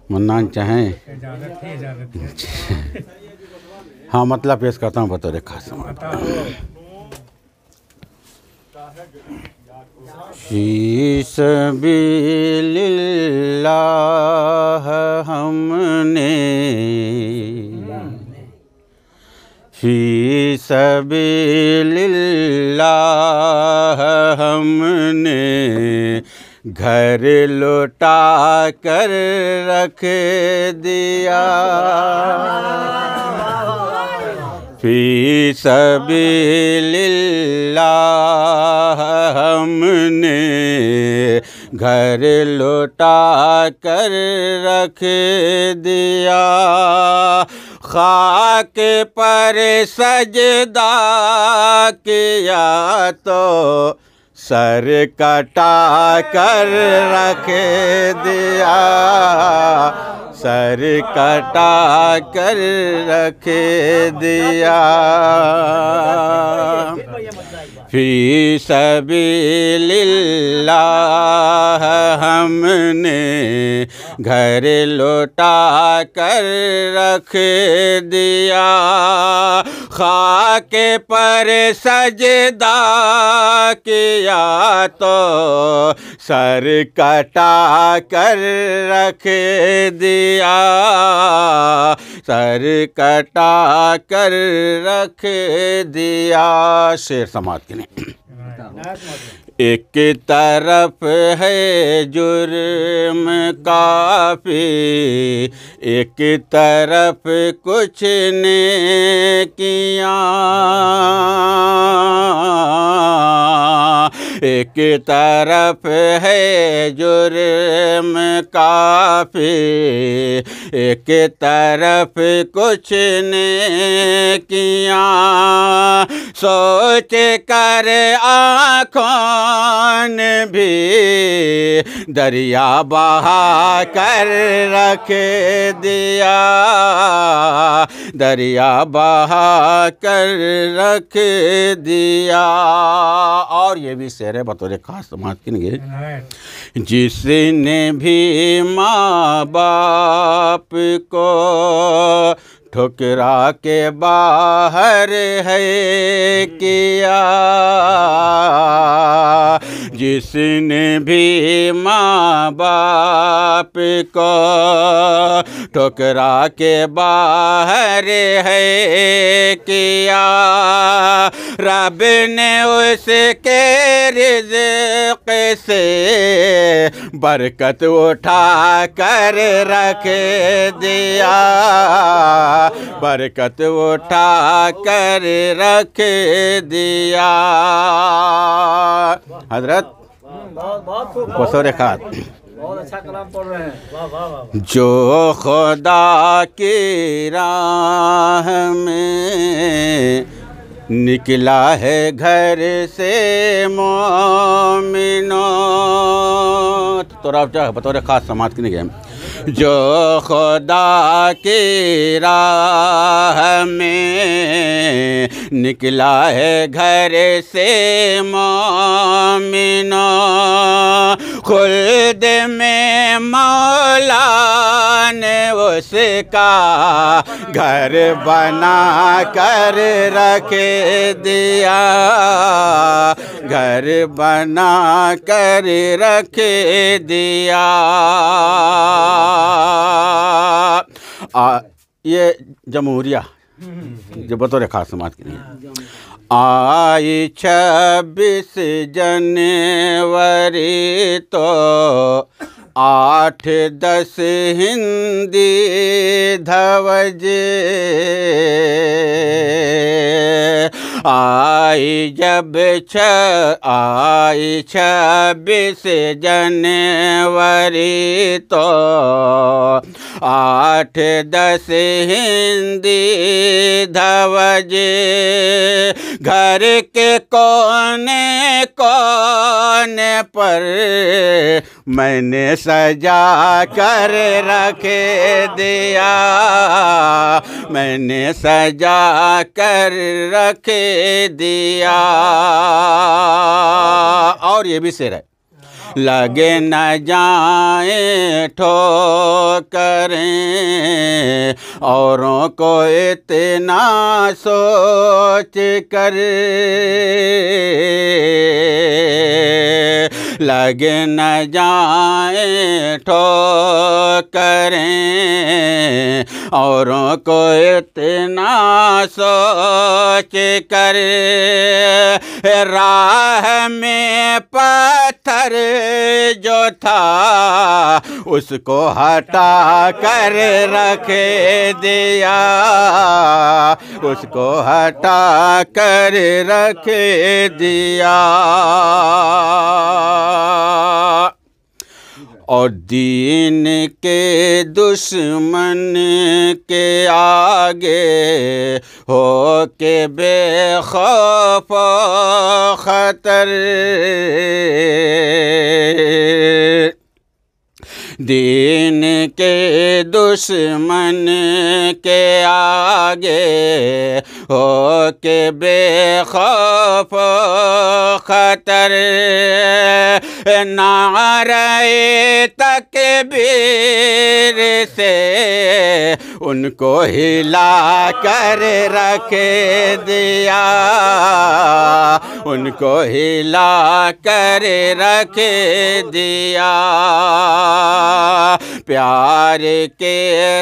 Mannan चाहें। इजाज़त है। हाँ, मतलब पेश करता हूँ बतौर खास समाज। फी सबीलिल्लाह हमने, फी सबीलिल्लाह हमने घर लौटा कर रख दिया। फी सबीलिल्लाह हमने घर लौटा कर रख दिया। खाक पर सजदा किया तो सर कटा कर रख दिया। सर कटा कर रख दिया। फी सबीलिल्लाह हमने घर लौटा कर रख दिया। खाक पर सजदा किया तो सर कटा कर रख दिया। सर कटा कर रख दिया। शेर समाज के लिए। एक तरफ है जुर्म काफी, एक तरफ कुछ नेकियां। एक तरफ है जुर्म काफी, एक तरफ कुछ नेकियां। सोच कर आँखों ने भी दरिया बहा कर रख दिया। दरिया बहा कर रख दिया। और ये भी शेर है बतौर खास समाज के लिए। जिसने भी माँ बाप को ठुकरा के बाहर है किया। जिसने भी माँ बाप को ठुकरा के बाहर है किया। रब ने उसके रिज़्क़ से बरकत उठा कर रख दिया। बरकत उठा कर रख दिया। हजरत बतौर खास बहुत अच्छा कलाम पढ़ रहे हैं। वाह वाह वाह। जो खुदा की राह में निकला है घर से मोमिनों। तो आप बतौर खास समाज के लिए। जो खुदा की राह में निकला है घर से मोमिनों। खुल्द में मौला ने उसका घर बना कर रख दिया। घर बना कर रख दिया। ये जमहूरिया जो बतौर खास समाज के लिए। आई 26 जनवरी तो 8-10 हिंदी धवज आई। जब 26 जनवरी तो 8-10 हिंदी धवज घर के कोने कोने पर मैंने सजा कर रख दिया। मैंने सजा कर रख दिया। और ये भी शेर है। लगे न जाए ठोकरें, औरों को इतना सोच कर लगे न जाए ठोकरें, औरों को इतना सोच कर राह में पत्थर जो था उसको हटा कर रख दिया, उसको हटा कर रख दिया। और दीन के दुश्मन के आगे हो के बेखौफ खतर, दीन के दुश्मन के आगे हो के बेखौफ खतर, नारे तकबीर से उनको हिला कर रख दिया, उनको हिला कर रख दिया। प्यार के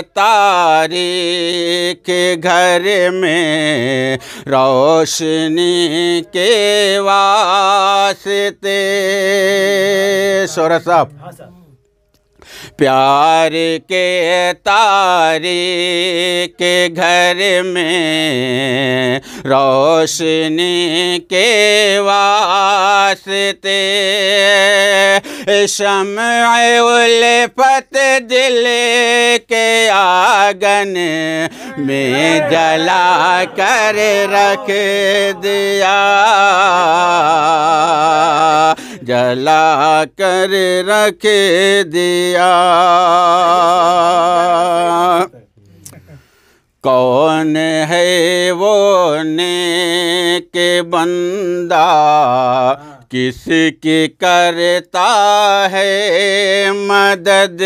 तारीख घर में रोशनी के वास्ते, शोरा साहब, प्यार के तारीख घर में रोशनी के वास्ते, शम्अ उल्फत दिल के आंगन में जला कर रख दिया, जला कर रख दिया। कौन है वो नेक बंदा किसकी करता है मदद,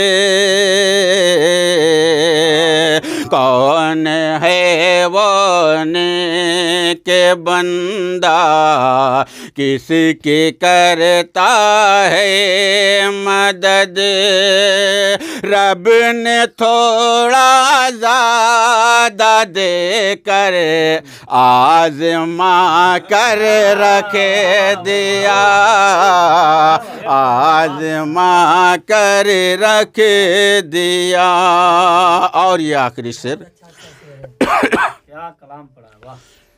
कौन है वो नेक बंदा किसकी करता है मदद। रब ने थोड़ा ज़्यादा देकर आज़मा कर रख दिया, आज़मा कर रख दिया। और ये आखिरी शेर, क्या कलाम पड़ा, वाह।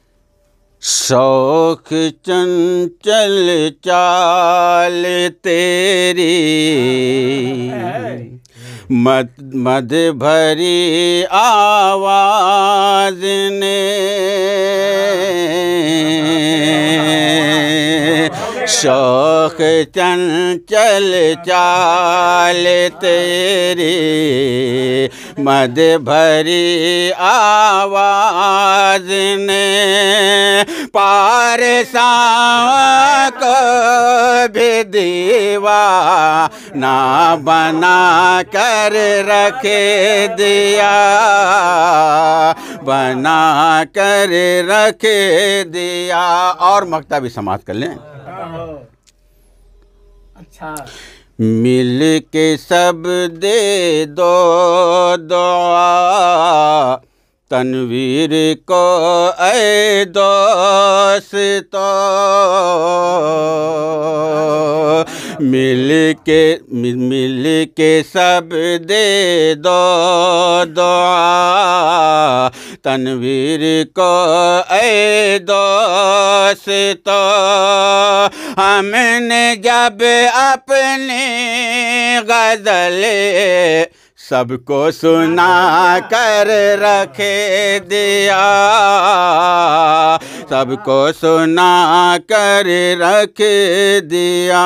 शौक चंचल चाल तेरी, मद भरी आवाज़ ने, शौक चंचल चाल तेरी, मद भरी आवाज़ ने, पारसां को भी दीवाना बना कर रख दिया, बना कर रख दिया। और मक्ता भी समाप्त कर लें। अच्छा, मिल के सब दे दो दुआ तनवीर को ऐ दोस्तो, मिल के सब दे दो दुआ तनवीर को ऐ दोस्तो। हमने जब अपनी गज़ल सबको सुना कर रख दिया, सबको सुना कर रख दिया।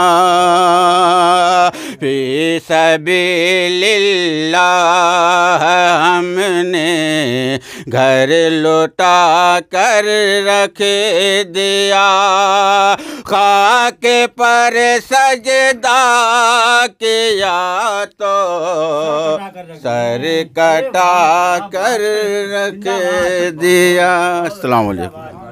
फी सबिलिल्लाह हमने घर लौटा कर रख दिया, खाक पर सजदा किया तो सर कटा कर रख दिया। अस्सलाम वालेकुम।